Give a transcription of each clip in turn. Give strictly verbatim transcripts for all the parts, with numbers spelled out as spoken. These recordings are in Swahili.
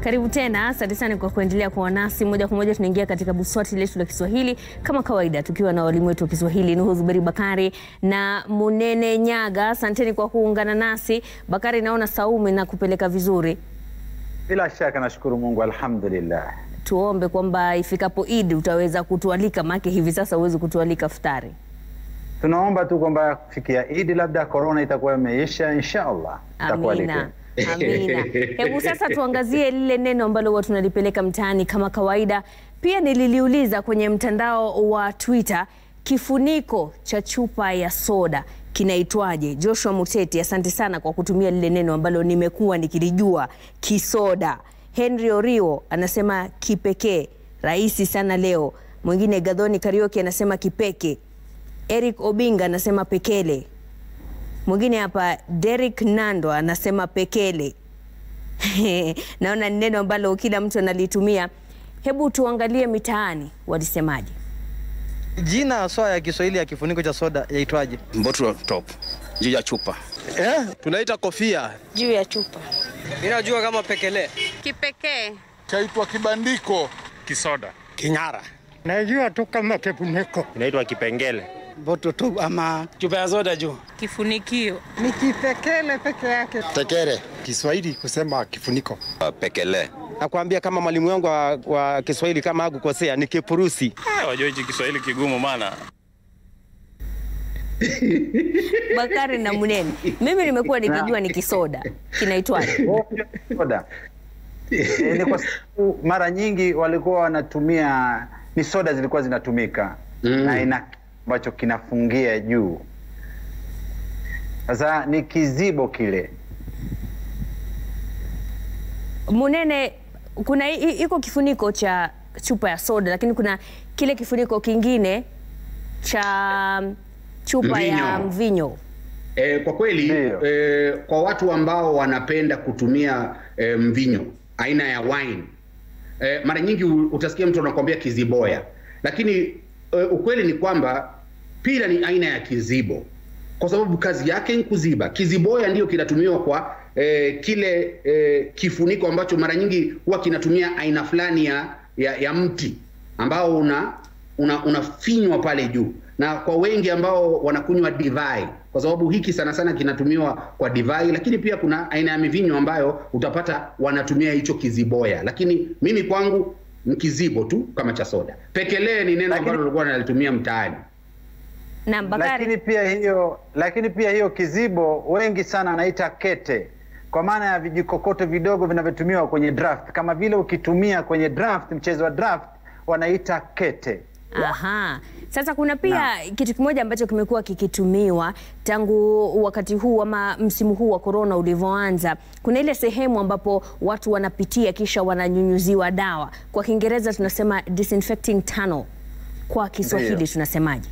Karibu tena, asante sana kwa kuendelea kuwa nasi. Moja kwa moja tunaingia katika buswati letu la Kiswahili kama kawaida, tukiwa na walimu wetu wa Kiswahili Nuhu, Bakari na Munene Nyagah. Asanteni kwa kuungana nasi. Bakari, naona saumu na kupeleka vizuri. Bila shaka nashukuru Mungu, alhamdulillah. Tuombe kwamba ifikapo Eid utaweza kutualika, maana hivi sasa huwezi kutualika futari. Tunaomba tu kwamba kufikia Eid labda corona itakuwa imeisha inshallah. Amina. Amina. Hebu sasa tuangazie lile neno ambalo huwa tunalipeleka mtaani kama kawaida. Pia nililiuliza kwenye mtandao wa Twitter, kifuniko cha chupa ya soda kinaitwaje? Joshua Muteti, asante sana kwa kutumia lile neno ambalo nimekuwa nikilijua, kisoda. Henry Orio anasema kipekee, rahisi sana leo. Mwingine Gadhoni Karaoke anasema kipeke. Eric Obinga anasema pekele. Mwingine hapa Derek Nando anasema pekele. Naona ni neno ambalo kila mtu analitumia. Hebu tuangalie mitaani walisemaje. Jina sawa ya Kiswahili ya kifuniko cha soda yaitwaje? Bottle top, juu ya chupa. Eh, tunaita kofia juu ya chupa. Ninajua kama pekele. Kipekee. Chaitwa kibandiko, kisoda. King'ara. Najua tu kama kifuniko. Inaitwa kipengele. Bottle top ama chupa ya soda juu. Kifunikio. Ni kipekele peke yake. Tekere. Kiswahili kusema kifuniko. Uh, pekele. Nakwambia kama mwalimu wangu wa, wa Kiswahili kama hakukosea ni kipurusi. Eh, wajua hichi Kiswahili kigumu maana. Bakari na Munene, mimi nimekuwa nikijua ni kisoda. Kinaitwaje? Soda. E, ni kwa sababu mara nyingi walikuwa wanatumia, ni soda zilikuwa zinatumika mm. na ina ambacho kinafungia juu. Sasa ni kizibo kile. Munene, kuna iko kifuniko cha chupa ya soda, lakini kuna kile kifuniko kingine cha chupa mvinyo. ya mvinyo. E, kwa kweli e, kwa watu ambao wanapenda kutumia e, mvinyo aina ya wine, e, mara nyingi utasikia mtu anakuambia kiziboya, lakini e, ukweli ni kwamba pia ni aina ya kizibo, kwa sababu kazi yake ni kuziba. Kiziboya ndio kinatumiwa kwa e, kile e, kifuniko ambacho mara nyingi huwa kinatumia aina fulani ya, ya, ya mti ambao una unafinywa una pale juu, na kwa wengi ambao wanakunywa divai, kwa sababu hiki sana sana kinatumiwa kwa divai, lakini pia kuna aina ya mivinyo ambayo utapata wanatumia hicho kiziboya, lakini mimi kwangu ni kizibo tu kama cha soda. Pekele ni neno ambalo walikuwa wanalitumia mtaani. Na Bakari, lakini pia hiyo lakini pia hiyo kizibo wengi sana anaita kete, kwa maana ya vijikokoto vidogo vinavyotumiwa kwenye draft, kama vile ukitumia kwenye draft, mchezo wa draft wanaita kete. Aha. Sasa kuna pia na kitu kimoja ambacho kimekuwa kikitumiwa tangu wakati huu ama msimu huu wa corona ulivyoanza. Kuna ile sehemu ambapo watu wanapitia kisha wananyunyuziwa dawa. Kwa Kiingereza tunasema disinfecting tunnel. Kwa Kiswahili tunasemaje?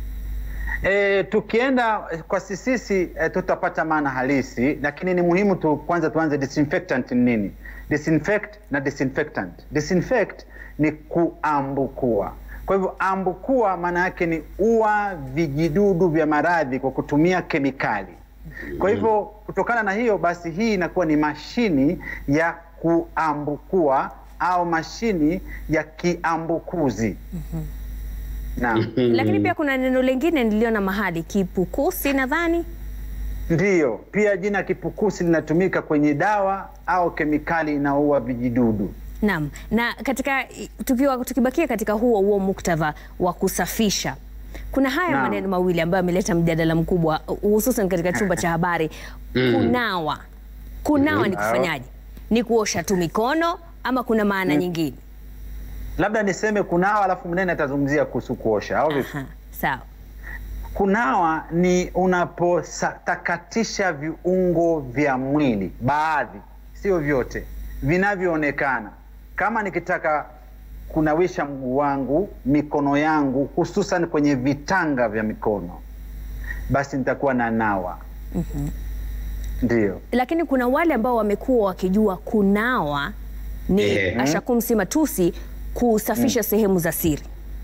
E, tukienda kwa sisi e, tutapata maana halisi, lakini ni muhimu tu kwanza tuanze disinfectant ni nini? Disinfect na disinfectant. Disinfect ni kuambukua. Kwa hivyo ambukua maana yake ni ua vijidudu vya maradhi kwa kutumia kemikali. Kwa hivyo kutokana na hiyo basi hii inakuwa ni mashini ya kuambukua au mashini ya kiambukuzi. Mm-hmm. Naam. Lakini pia kuna neno lingine niliona mahali, kipukusi nadhani. Ndiyo, pia jina kipukusi linatumika kwenye dawa au kemikali inaua vijidudu. Naam, na katika tukiwa tukibakia katika huo huo muktadha wa kusafisha, kuna haya Naam. maneno mawili ambayo yameleta mjadala mkubwa hususan katika chumba cha habari. Kunawa. Kunawa mm. ni kufanyaje? Ni kuosha tu mikono ama kuna maana mm. nyingine? Labda niseme kunawa alafu Munene atazungumzia kuhusu kuosha au vipi? Sawa. Kunawa ni unapotakatisha viungo vya mwili, baadhi, sio vyote, vinavyoonekana. Kama nikitaka kunawisha mguu wangu, mikono yangu, hususan kwenye vitanga vya mikono, basi nitakuwa na nawa. Mhm. Ndio. Lakini kuna wale ambao wamekuwa wakijua kunawa ni eh, ashakumsi matusi kusafisha mm. sehemu za siri.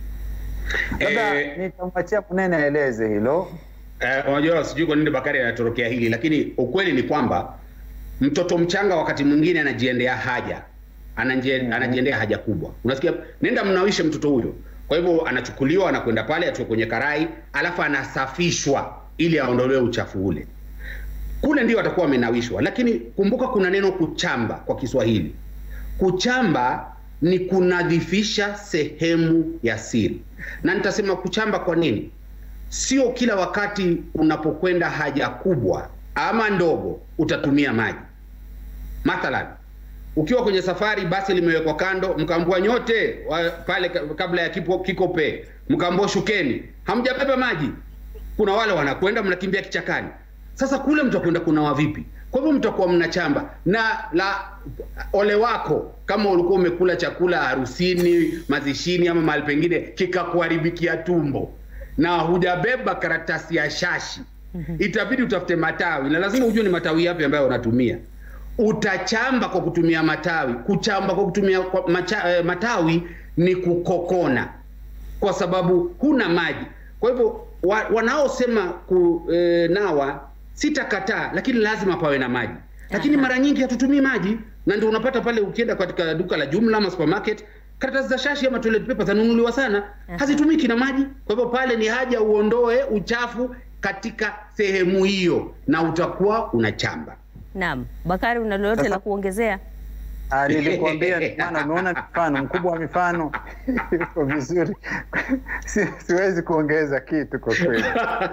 Labda eh, nitamwachia Munene aeleze hilo. Eh, unajua sijui kwa nini Bakari anatorokea hili, lakini ukweli ni kwamba mtoto mchanga wakati mwingine anajiendea haja anajiendea haja kubwa. Unasikia, nenda mnawishe mtoto huyo. Kwa hivyo anachukuliwa, anakwenda pale, atoe kwenye karai, alafu anasafishwa ili aondolewe uchafu ule. Kule ndio atakuwa amenawishwa. Lakini kumbuka kuna neno kuchamba kwa Kiswahili. Kuchamba ni kunadhifisha sehemu ya siri. Na nitasema kuchamba kwa nini? Sio kila wakati unapokwenda haja kubwa ama ndogo utatumia maji. Mathalan, ukiwa kwenye safari, basi limewekwa kando, mkaambua nyote wa, pale kabla ya kipo, kikope, mkaambua shukeni, hamjabeba maji. Kuna wale wanakwenda mnakimbia kichakani. Sasa kule mtakwenda kunawa vipi? Kwa hivyo mtakuwa mnachamba. Na la ole wako kama ulikuwa umekula chakula harusini, mazishini ama mahali pengine kikakuharibikia tumbo na hujabeba karatasi ya shashi, itabidi utafute matawi, na lazima ujue ni matawi yapi ambayo unatumia. Utachamba kwa kutumia matawi. Kuchamba kwa kutumia kwa macha, eh, matawi ni kukokona, kwa sababu huna maji. Kwa hivyo wa, wanaosema kunawa eh, sitakataa, lakini lazima pawe na maji. Lakini mara nyingi hatutumii maji, na ndio unapata pale ukienda katika duka la jumla ama supermarket, karatasi za shashi ama toilet paper zanunuliwa sana, hazitumiki na maji. Kwa hivyo pale ni haja uondoe uchafu katika sehemu hiyo na utakuwa unachamba. Naam, Bakari, una lolote la kuongezea? Ah, nilikwambia maana umeona mfano mkubwa wa mifano iko vizuri. Si, siwezi kuongeza kitu kwa kweli.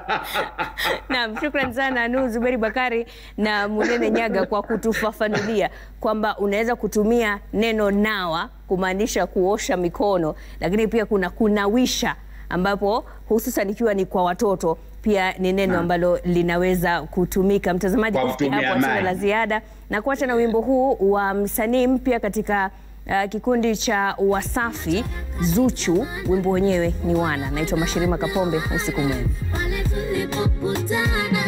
Naam, shukrani sana Nuhu Zuberi Bakari na Munene Nyagah kwa kutufafanulia kwamba unaweza kutumia neno nawa kumaanisha kuosha mikono, lakini pia kuna kunawisha ambapo hususan ikiwa ni kwa watoto pia ni neno ambalo linaweza kutumika. Mtazamaji, kufikia hapo hatuna la ziada na kuacha na wimbo huu wa msanii mpya katika uh, kikundi cha Wasafi, Zuchu. Wimbo wenyewe ni Wana. Naitwa Mashirima Kapombe, usiku mwema.